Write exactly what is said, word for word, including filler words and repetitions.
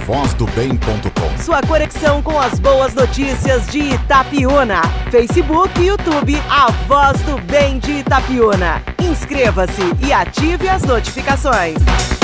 voz do bem ponto com. Sua conexão com as boas notícias de Itapiúna. Facebook e YouTube, A Voz do Bem de Itapiúna. Inscreva-se e ative as notificações.